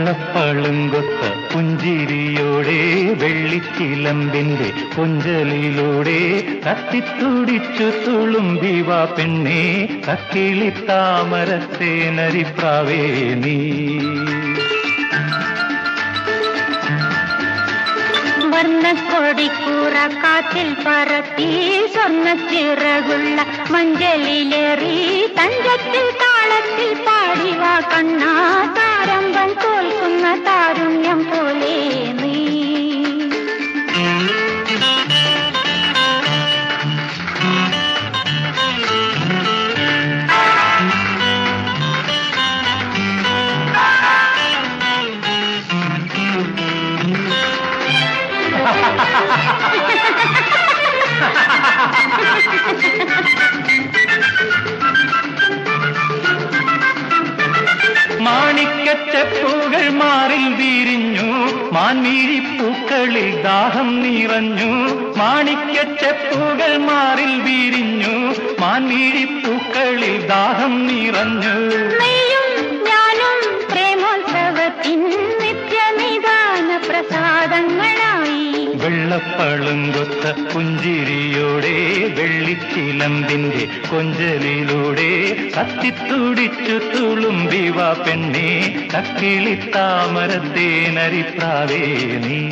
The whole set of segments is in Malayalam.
വെള്ളപ്പളുങ്കൊത്ത പുഞ്ചിരിയോടെ വെള്ളിച്ചിലമ്പിന്റെ കൊഞ്ചലിലൂടെ കത്തിത്തുടിച്ചു തുളുമ്പിവാ പെണ്ണേ കക്കിളി താമരത്തേനരിപ്രാവേ നീ. വർണ്ണക്കൊടിക്കൂറ കാറ്റിൽ പറത്തി സ്വർണ്ണച്ചിറകുള്ള മഞ്ചലിലേറി തഞ്ചത്തിൽ താളത്തിൽ പാടിവാ കണ്ണാ താരമ്പൻ തോൽക്കുന്ന താരുണ്യം പോലെ നീ. മാണിക്കച്ചപ്പൂകൾ മാറിൽ വീരിഞ്ഞു മാൻമീഴിപ്പൂക്കളിൽ ദാഹം നിറഞ്ഞു. മാണിക്കച്ചപ്പൂകൾ മാറിൽ വീരിഞ്ഞു മാൻമീഴിപ്പൂക്കളിൽ ദാഹം നിറഞ്ഞു. ഞാനും പ്രേമോത്സവത്തിൻ നിത്യനിദാന പ്രസാദങ്ങളായി. വെള്ളപ്പളുങ്കൊത്ത പുഞ്ചിരിയോടെ വെള്ളിച്ചിലമ്പിന്റെ കൊഞ്ചലിലൂടെ കത്തിത്തുടിച്ചു തുളുമ്പിവാ പെണ്ണേ കക്കിളി താമരത്തേനരിപ്രാവേ നീ.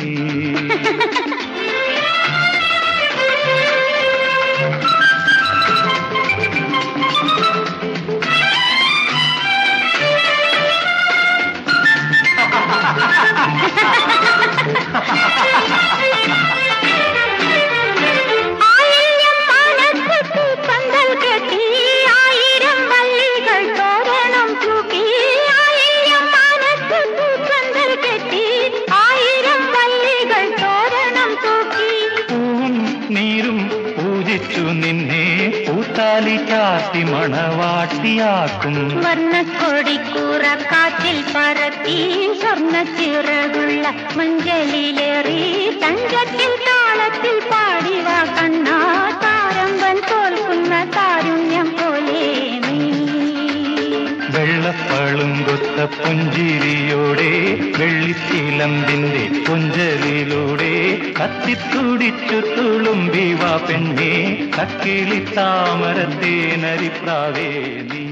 നിന്നെ പൂത്താലി ചാത്തി മണവാട്ടിയാക്കും. വർണ്ണക്കൊടിക്കൂറ കാറ്റിൽ പറത്തി സ്വർണ്ണച്ചിറകുള്ള മഞ്ചലിലേറി തഞ്ചത്തിൽ താളത്തിൽ പാടിവാ കണ്ണാ താരമ്പൻ തോൽക്കുന്ന താരുണ്യം പോലെ നീ. വെള്ളപ്പളുങ്കൊത്ത പുഞ്ചിരിയോടെ വെള്ളിച്ചിലമ്പിന്റെ കൊഞ്ചലിലൂടെ കത്തിത്തുടിച്ചു തുളുമ്പിവാ പെണ്ണേ കക്കിളി താമരത്തേനരിപ്രാവേ നീ.